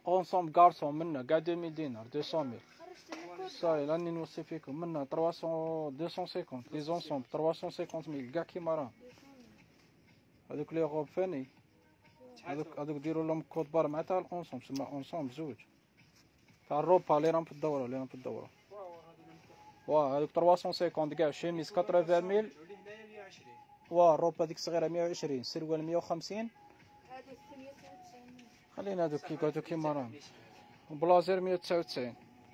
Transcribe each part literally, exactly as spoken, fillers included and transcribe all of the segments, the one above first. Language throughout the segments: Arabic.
اونسومبل كارسون منا كاع ألفين دينار مئتين ميل. صاي راني نوصي فيكم منا ثلاثمية مئتين لي زونسومبل ثلاثمية ميل كاع كيما راهم. هذوك لي غوب فاني هذوك هذوك ديروا لهم كود بار مع تاع الاونسومبل تسمى اونسومبل زوج تاع الروبا اللي راهم في الدوره اللي راهم في الدوره. واه هذوك ثلاثمية وخمسين كاع شيميز ثمانين ميل. واه الروبا هذيك الصغيره مية وعشرين سروال مية وخمسين. خلينا هذوك كيقعدوا كيما راهم. وبلازير مية وتسعة وتسعين.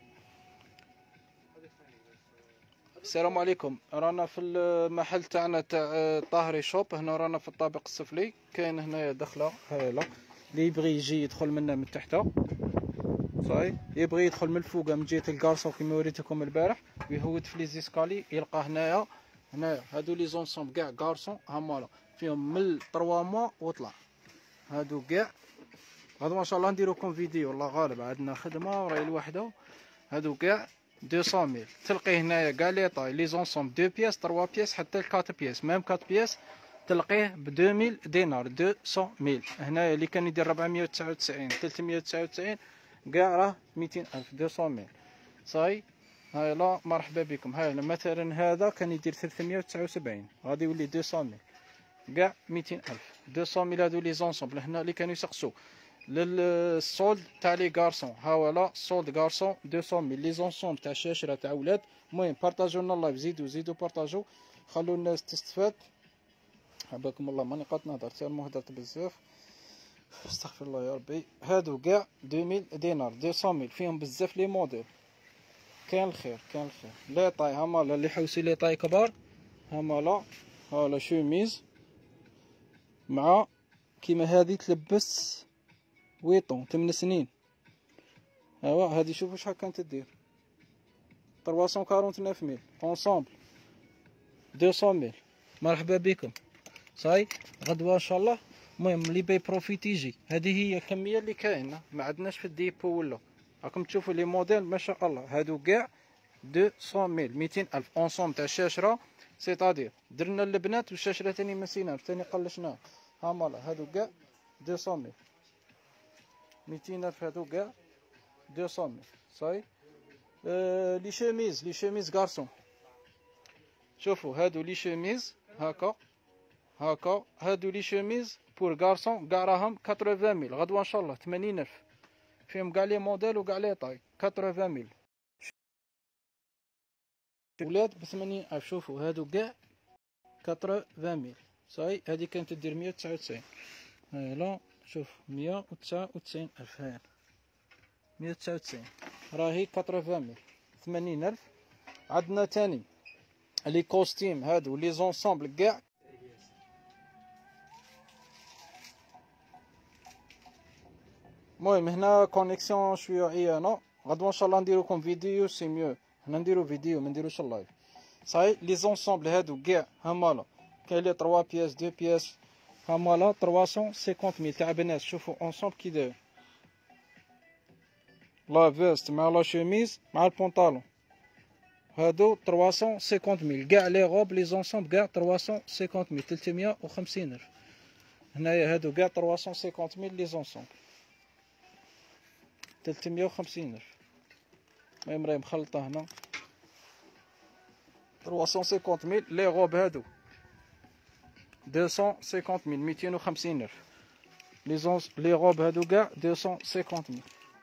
السلام عليكم. رانا في المحل تاعنا تاع طاهري شوب. هنا رانا في الطابق السفلي. كاين هنايا دخله هايله اللي يبغي يجي يدخل منا من تحت صاي، يبغي يدخل من الفوق من جهه الكارسون كيما وريتكم البارح ويهود في لي زيسكالي يلقى هنايا. هنايا هادو لي زونسومبل كاع كارسون هما فيهم من ثلاثة موا وطلع. هادو كاع غادي ما شاء الله نديرو لكم فيديو الله غالب عندنا خدمه وراهي الوحده. هادو كاع مئتين ميل. تلقيه هنايا كاع لي طاي لي زونسومبل دو بياس ثلاثة بياس حتى أربعة بياس ميم أربعة بياس تلقيه ب ألفين دينار مئتين ميل. هنايا اللي كان يدير أربعمية وتسعة وتسعين ثلاثمية وتسعة وتسعين كاع راه مئتين ألف مئتين ميل. صاي هاي لا مرحبا بكم. هاي مثلا هذا كان يدير ثلاثمية وتسعة وسبعين غادي يولي مئتين ميل كاع مئتين ألف. مئتين ميل هادو لي زونسومبل هنا اللي كانوا يسقسوا للسولد تاع لي غارسون. ها ولا سولد غارسون مئتين ميل لي زونسومبل تاع الشاشره تاع ولاد. المهم بارطاجيو لنا اللايف زيدوا زيدوا بارطاجيو خلوا الناس تستفاد. حباكم الله ماني قاط نهضر تالمو هضرت بزاف استغفر الله يا ربي. هادو كاع ألفين دينار مئتين ميل فيهم بزاف لي موديل. كاين الخير كاين الخير. لي طاي هما اللي حوسي لي طاي كبار هما لا هالا شوميز مع كيما هادي تلبس ويطون ثمان سنين. ايوا هادي شوفوا شحال كانت تدير ثلاثمية وأربعة وثمانين ميل اونسومبل مئتين ميل. مرحبا بكم. صاي غدوه ان شاء الله. المهم اللي باي بروفيت يجي. هذه هي الكميه اللي كاينه ما عندناش في الديبو ولا راكم تشوفوا لي موديل ما شاء الله. هادو كاع مئتين ميل مئتين ألف اونسومبل تاع الشاشره سيتادير درنا البنات والشاشره ثاني ما نسيناها ثاني قلشناها. هاما هادو كاع مئتين ميل مئتين ألف هادو كاع مئتين ميل. صاي آه لي شوميز لي شوميز غارسون شوفوا هادو لي شوميز هاكا هاكا هادو لي شوميز بور غارسون كاع راهم ثمانين ميل غدوه ان شاء الله ثمانين ألف فيهم كاع لي موديل وكاع لي طاي ثمانين ميل ولاد ب ثمانين ألف. شوفوا هادو كاع ثمانين ميل. صاي هادي كانت تدير مية وتسعة وتسعين. هاي لا شوف مية وتسعة وتسعين ألف. هاي مية وتسعة وتسعين راهي ثمانين ميل ثمانين ألف. عندنا تاني لي كوستيم هادو لي زونسومبل كاع المهم هنا كونيكسيون شويه عيانه غدوه ان شاء الله نديرو لكم فيديو سي ميو. هنا نديرو فيديو ما نديروش اللايف. صاي لي زونسومبل هادو كاع هما كاين لي ثلاثة بياس اثنين بياس هما ثلاثمية وخمسين ميل تاع بنات. شوفوا اونسومبل كي داير لا فيست مع لا شوميز مع البونطالون. هادو ثلاثمية وخمسين ميل كاع لي غوب لي زونسومبل كاع ثلاثمية وخمسين ميل ثلاثمية وخمسين ألف. هنايا هادو كاع ثلاثمية وخمسين ميل لي زونسومبل ثلاثمية وخمسين ألف. المهم راهي مخلطة هنا ثلاثمية وخمسين ميل لي غوب هادو مئتين وخمسين ميل مئتين وخمسين ألف. لي زونس لي غوب هادو كاع مئتين وخمسين ميل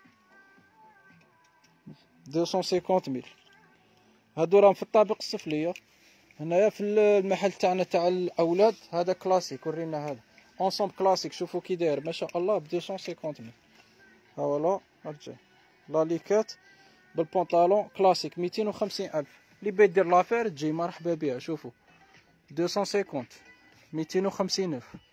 مئتين وخمسين ميل. هادو راهم في الطابق السفلية. هنايا في المحل تاعنا تاع الاولاد هذا كلاسيك. ورينا هذا اونسومبل كلاسيك شوفوا كي داير ما شاء الله ب مئتين وخمسين ميل. ها ولا رجع لا ليكات بالبونطالون كلاسيك مئتين وخمسين ألف. اللي بغى يدير لافير تجي مرحبا بها. شوفوا مئتين وخمسين مئتين وخمسين ألف.